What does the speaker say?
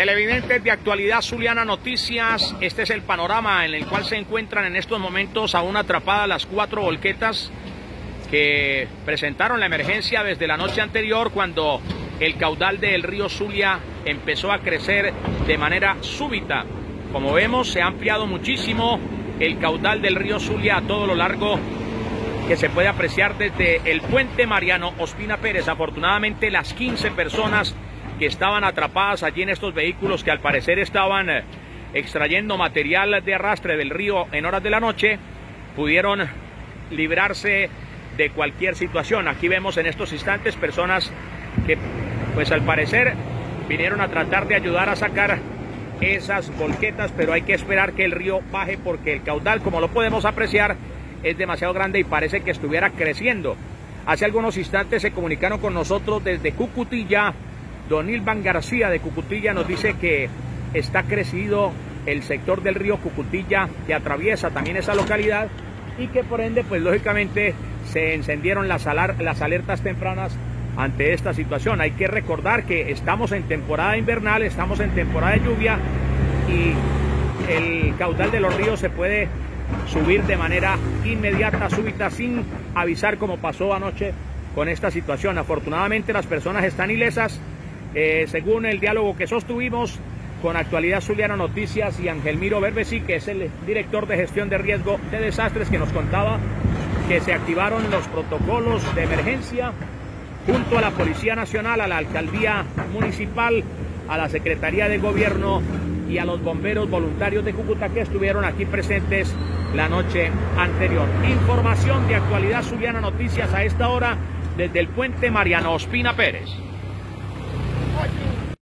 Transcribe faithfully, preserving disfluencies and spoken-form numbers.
Televidentes de Actualidad Zuliana Noticias, este es el panorama en el cual se encuentran en estos momentos aún atrapadas las cuatro volquetas que presentaron la emergencia desde la noche anterior, cuando el caudal del río Zulia empezó a crecer de manera súbita. Como vemos, se ha ampliado muchísimo el caudal del río Zulia a todo lo largo que se puede apreciar desde el puente Mariano Ospina Pérez. Afortunadamente, las quince personas que estaban atrapadas allí en estos vehículos, que al parecer estaban eh, extrayendo material de arrastre del río en horas de la noche, pudieron librarse de cualquier situación. Aquí vemos en estos instantes personas que, pues al parecer, vinieron a tratar de ayudar a sacar esas volquetas, pero hay que esperar que el río baje, porque el caudal, como lo podemos apreciar, es demasiado grande y parece que estuviera creciendo. Hace algunos instantes se comunicaron con nosotros desde Cucutilla. Don Ilvan García de Cucutilla nos dice que está crecido el sector del río Cucutilla, que atraviesa también esa localidad, y que por ende, pues lógicamente, se encendieron las, alar las alertas tempranas ante esta situación. Hay que recordar que estamos en temporada invernal, estamos en temporada de lluvia, y el caudal de los ríos se puede subir de manera inmediata, súbita, sin avisar, como pasó anoche con esta situación. Afortunadamente las personas están ilesas, eh, según el diálogo que sostuvimos con Actualidad Zuliana Noticias y Angelmiro Berbesi, que es el director de gestión de riesgo de desastres, que nos contaba que se activaron los protocolos de emergencia junto a la Policía Nacional, a la Alcaldía Municipal, a la Secretaría de Gobierno y a los bomberos voluntarios de Cúcuta, que estuvieron aquí presentes la noche anterior. Información de Actualidad Zuliana Noticias a esta hora desde el puente Mariano Ospina Pérez.